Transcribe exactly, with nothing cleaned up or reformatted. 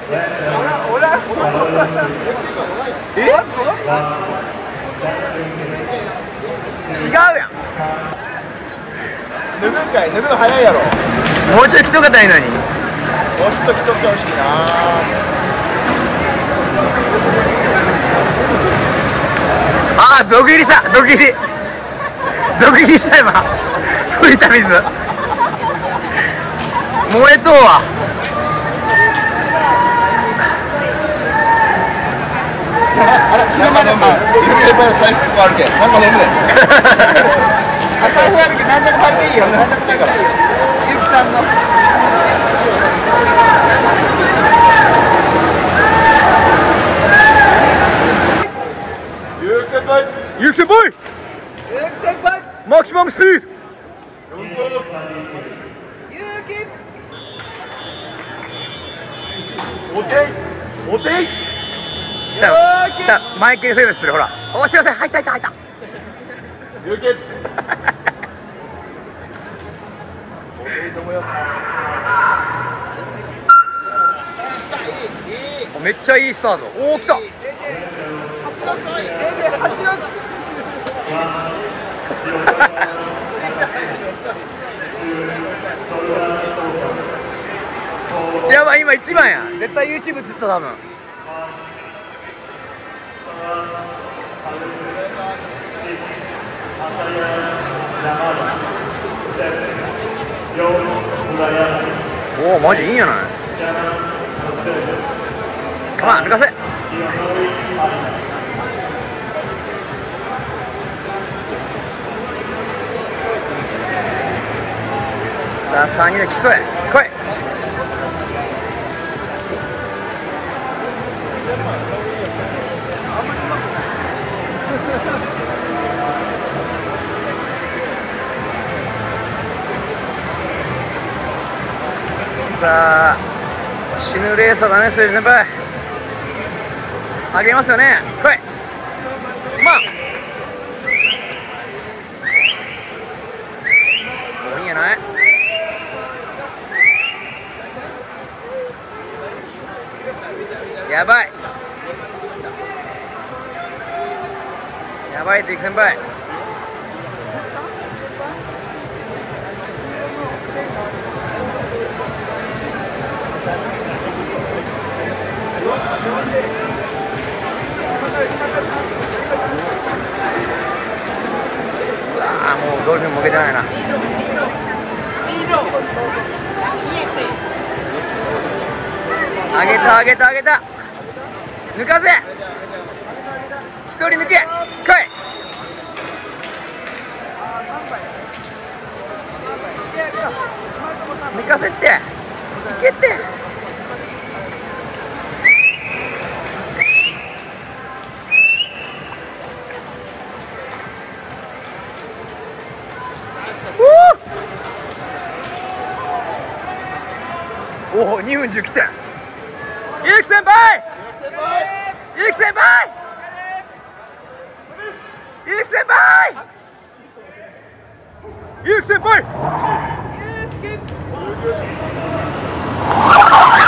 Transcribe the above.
え？違うやん。 脱ぐんかい、脱ぐの早いやろ。 もうちょい着とかたいのに。 もうちょっと着とってほしいな。 ああ、毒入りした、毒入り。毒入りした今。吹いた水。燃えとうわ。 あら、今までも、ゆうき先輩の財布あるけん、なんか飲むね。財布あるけん、何でも買っていいよ。何でもいいから。ゆうきさんの。ゆうき先輩。 ゆうき先輩。 ゆうき先輩。 マキシマムスピード。 ゆうき。おてい。おてい。 マイケル・フェイブスする、ほら。お、すいません、入った入った入った。 ゆうき。おていともやす。 めっちゃいいスタート。おお、来た。やばい、今一番や。絶対 YouTube 映った多分。おお、マジいいんやない。カマン、抜かせ。さあ、さんにで競え。来い。さあ、死ぬレーサーだね、ステージ先輩。あげますよね。来い。まあ。いいんやない。やばい。やばい、敵先輩。ああ、もうドルフィンも負けてないな。上げた上げた上げた。抜かせ。一人抜け。来い。抜かせって。いけって。おお、にふんじゅう来て。ゆうき先輩。ゆうき先輩。ゆうき先輩。ゆうき先輩。